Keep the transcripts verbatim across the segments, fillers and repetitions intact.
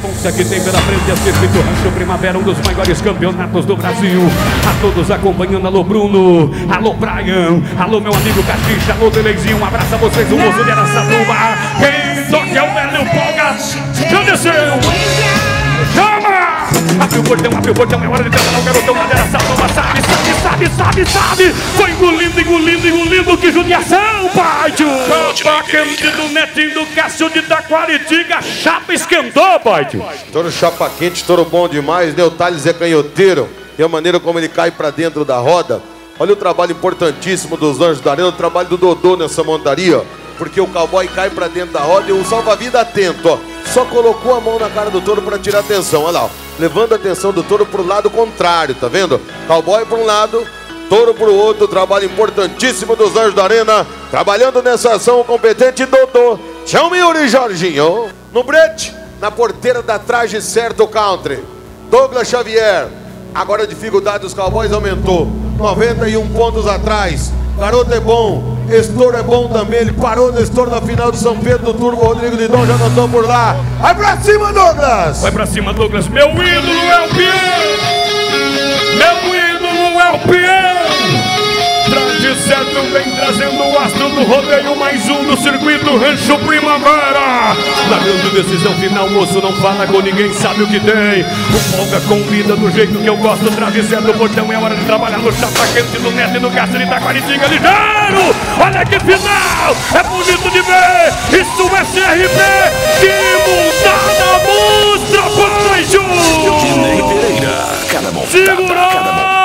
responsa que tem pela frente a Circuito Rancho Primavera, um dos maiores campeonatos do Brasil. A todos acompanhando, alô Bruno, alô Brian, alô meu amigo Catixa, alô Deleizinho, um abraço a vocês, o moço de Araçatuba. Quem toca é o velho Polga, já desceu. Chama! Abre o portão, abre o portão, é hora de cantar o garotão lá de Araçatuba. Sabe, sabe, sabe, sabe, sabe. Foi engolindo, engolindo, engolindo, que judiação, pai. Chapa quente do Netinho, do Cássio de Taquaritinga. A chapa esquentou, pai. Touro chapa quente, touro bom demais, né? O Thales é canhoteiro. E a maneira como ele cai pra dentro da roda. Olha o trabalho importantíssimo dos Anjos da Arena, o trabalho do Dodô nessa montaria. Porque o cowboy cai pra dentro da roda e o salva-vida atento, ó. Só colocou a mão na cara do touro pra tirar a atenção, olha lá, ó. Levando a atenção do touro pro lado contrário, tá vendo? Cowboy pra um lado, touro pro outro, trabalho importantíssimo dos Anjos da Arena. Trabalhando nessa ação, o competente Dodô. Tchau, Yuri Jorginho. No brete, na porteira da traje certo country, Douglas Xavier. Agora a dificuldade dos cowboys aumentou. noventa e um pontos atrás. Garoto é bom, estouro é bom também. Ele parou no estouro na final de São Pedro do Turbo. Rodrigo Lidon já notou por lá. Vai pra cima, Douglas! Vai pra cima, Douglas. Meu ídolo é o peão! Meu ídolo é o peão! Traje certo vem trazendo o astro do rodeio, mais um do Circuito Rancho Primavera. Na grande decisão final, moço não fala com ninguém, sabe o que tem. O Polga convida do jeito que eu gosto. Traje certo do portão, é hora de trabalhar no chapa quente do Neto e do Cássio de Taquaritinga. Ligeiro! Olha que final! É bonito de ver! Isso é C R P! Que montada monstra, pai! Dinei Pereira, cada montada, segurou! cada montada.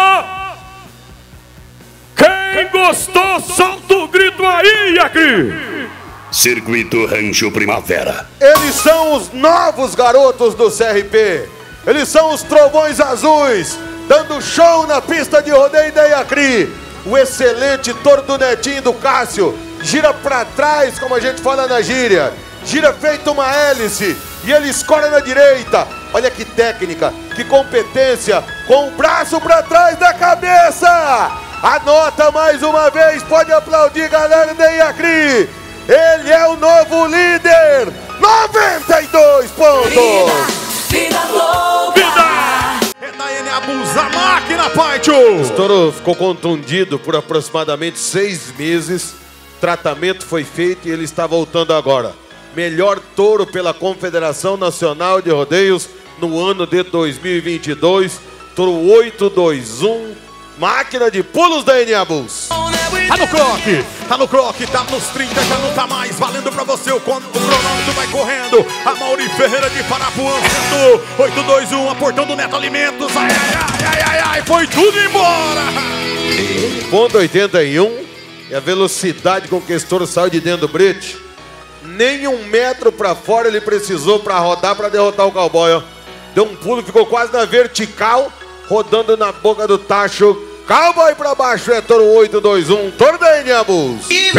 Quem gostou, solta o grito aí, aqui! Circuito Rancho Primavera. Eles são os novos garotos do C R P. Eles são os trovões azuis, dando show na pista de rodeio da Iacri. O excelente touro do Netinho e do Cássio gira pra trás, como a gente fala na gíria. Gira feito uma hélice e ele escora na direita. Olha que técnica, que competência, com o braço pra trás da cabeça. Anota mais uma vez, pode aplaudir, galera da Iacri. Ele é o novo líder, noventa e dois pontos. Vida, vida louca. Vida! É da Eniabus, a máquina, pai, tio. O touro ficou contundido por aproximadamente seis meses. Tratamento foi feito e ele está voltando agora. Melhor touro pela Confederação Nacional de Rodeios no ano de dois mil e vinte e dois. Touro oito dois um. Máquina de pulos da Eniabus. Tá no croque, tá no croque, tá nos trinta, já não tá mais valendo pra você o, o cronômetro vai correndo. A Mauri Ferreira de Parapuã, oito dois um, a Portão do Neto Alimentos. Ai, ai, ai, ai, ai, foi tudo embora. Ponto oitenta e um. E a velocidade com que esse touro saiu de dentro do brete. Nem um metro pra fora ele precisou pra rodar, pra derrotar o cowboy, ó. Deu um pulo, ficou quase na vertical, rodando na boca do tacho. Cowboy pra baixo, é touro oito dois um, touro da Eniabus. Eric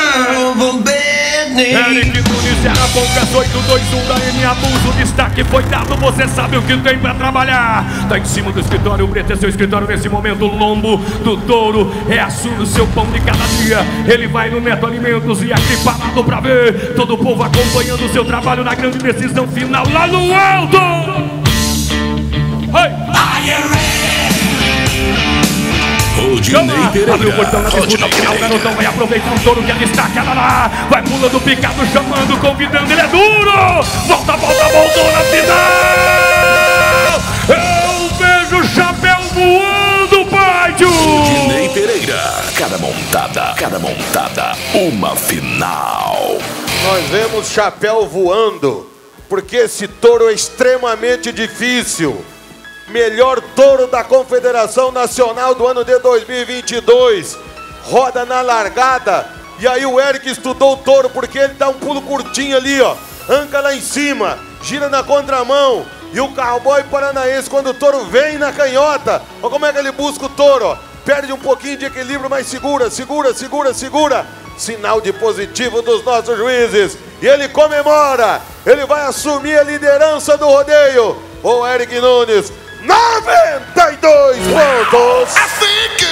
Nunes, Arapongas, oito dois um da Eniabus. O destaque foi dado, você sabe o que tem pra trabalhar. Tá em cima do escritório, o Brete é seu escritório nesse momento. O lombo do touro é a sua, o seu pão de cada dia. Ele vai no Neto Alimentos e aqui parado pra ver. Todo o povo acompanhando o seu trabalho na grande decisão final lá no alto. Hey. Dinei Pereira. Abre o portão na disputa final, o garotão vai aproveitar o touro que é destaque, lá, lá. Vai pulando picado, chamando, convidando, ele é duro. Volta, volta, voltou na final. Eu vejo o chapéu voando, pai. Dinei Pereira, cada montada, cada montada, uma final. Nós vemos chapéu voando, porque esse touro é extremamente difícil. Melhor touro da Confederação Nacional do ano de dois mil e vinte e dois. Roda na largada. E aí o Eric estudou o touro, porque ele dá um pulo curtinho ali, ó. Anca lá em cima, gira na contramão. E o cowboy paranaense, quando o touro vem na canhota, olha como é que ele busca o touro, ó. Perde um pouquinho de equilíbrio, mas segura, segura, segura, segura. Sinal de positivo dos nossos juízes. E ele comemora. Ele vai assumir a liderança do rodeio. O Eric Nunes, noventa e dois pontos.